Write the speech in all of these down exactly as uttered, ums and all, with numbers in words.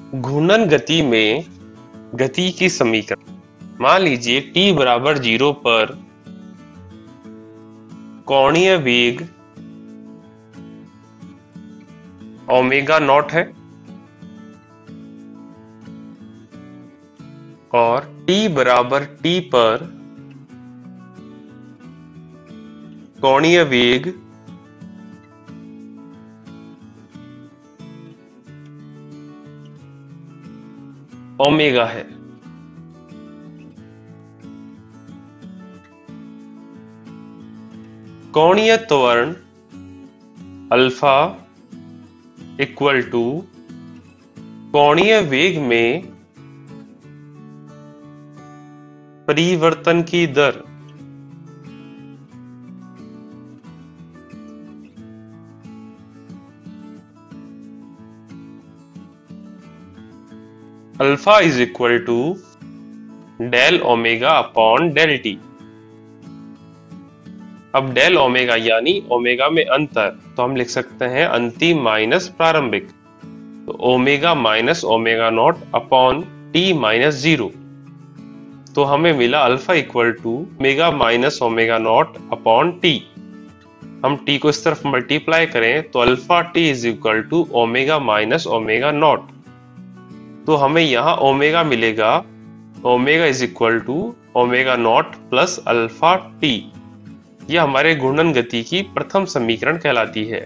घूर्णन गति में गति की समीकरण। मान लीजिए t बराबर जीरो पर कोणीय वेग ओमेगा नॉट है और t बराबर t पर कोणीय वेग ओमेगा है। कोणीय त्वरण अल्फा इक्वल टू कोणीय वेग में परिवर्तन की दर alpha is equal to del omega upon del T. अब डेल ओमेगा यानी ओमेगा में अंतर, तो हम लिख सकते हैं अंतिम माइनस प्रारंभिक, तो omega minus omega naught upon T minus zero. तो हमें मिला alpha equal to omega minus omega naught upon T. हम टी को इस तरफ मल्टीप्लाई करें तो alpha T is equal to omega minus omega naught. तो हमें यहां ओमेगा मिलेगा, omega is equal to omega naught plus alpha T. यह हमारे घूर्णन गति की प्रथम समीकरण कहलाती है,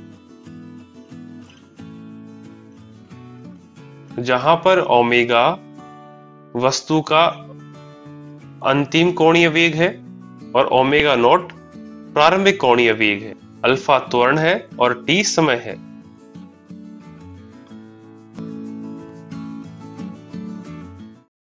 जहां पर ओमेगा वस्तु का अंतिम कोणीय वेग है और ओमेगा नॉट प्रारंभिक कोणीय वेग है, अल्फा त्वरण है और टी समय है।